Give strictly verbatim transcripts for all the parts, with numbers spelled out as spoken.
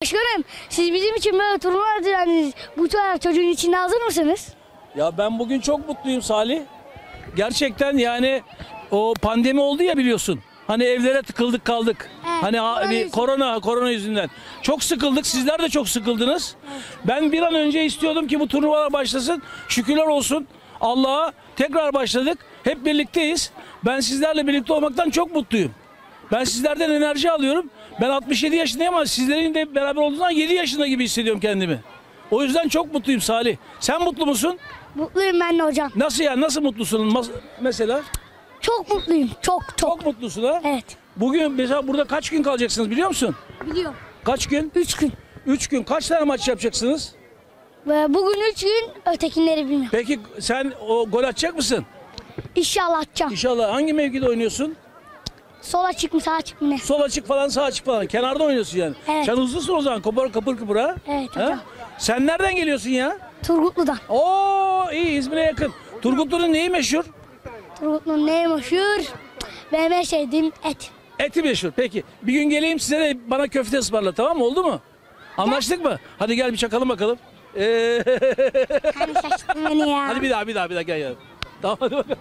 Başkanım, siz bizim için böyle turnuva düzenlediniz. Bu kadar çocuğun içinde hazır mısınız? Ya ben bugün çok mutluyum Salih. Gerçekten yani o pandemi oldu ya biliyorsun. Hani evlere tıkıldık kaldık. Evet, hani korona hani yüzünden. korona korona yüzünden. Çok sıkıldık. Sizler de çok sıkıldınız. Evet. Ben bir an önce istiyordum ki bu turnuvalar başlasın. Şükürler olsun Allah'a tekrar başladık. Hep birlikteyiz. Ben sizlerle birlikte olmaktan çok mutluyum. Ben sizlerden enerji alıyorum. Ben altmış yedi yaşındayım ama sizlerin de beraber olduğundan yedi yaşında gibi hissediyorum kendimi. O yüzden çok mutluyum Salih. Sen mutlu musun? Mutluyum ben de hocam. Nasıl yani? Nasıl mutlusun? Mas- mesela? Çok mutluyum. Çok çok. Çok mutlusun ha? Evet. Bugün mesela burada kaç gün kalacaksınız biliyor musun? Biliyorum. Kaç gün? Üç gün. Üç gün. Kaç tane maç yapacaksınız? Ve bugün üç gün, ötekileri bilmiyorum. Peki sen o gol atacak mısın? İnşallah atacağım. İnşallah. Hangi mevkide oynuyorsun? Sol açık mı sağ açık mı ne? Sol açık falan, sağ açık falan. Kenarda oynuyorsun yani. Evet. Sen hızlısın o zaman. Kopar kapır kıpır ha? Evet Ha? hocam. Sen nereden geliyorsun ya? Turgutlu'dan. Oo iyi, İzmir'e yakın. Turgutlu'nun neyi meşhur? Turgutlu'nun neyi meşhur? Benim en sevdiğim et. Eti meşhur. Peki bir gün geleyim size de bana köfte ısmarla, tamam mı? Oldu mu? Anlaştık mı? Hadi gel bir çakalım bakalım. Ee... Hani şaşırttın beni ya. Hadi bir daha bir daha bir daha gel gel. Tamam hadi bakalım.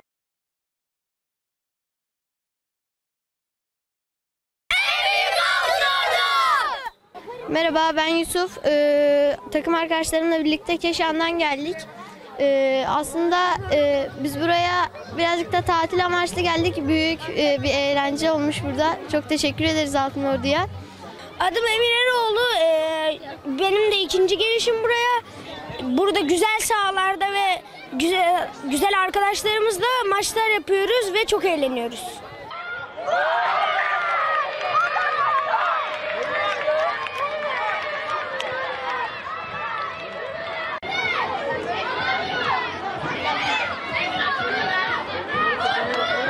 Merhaba, ben Yusuf. Ee, takım arkadaşlarımla birlikte Keşan'dan geldik. Ee, aslında e, biz buraya birazcık da tatil amaçlı geldik. Büyük e, bir eğlence olmuş burada. Çok teşekkür ederiz Altınordu'ya. Adım Emin Eroğlu. Ee, benim de ikinci gelişim buraya. Burada güzel sahalarda ve güzel, güzel arkadaşlarımızla maçlar yapıyoruz ve çok eğleniyoruz.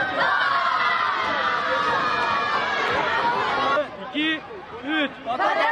iki, üç.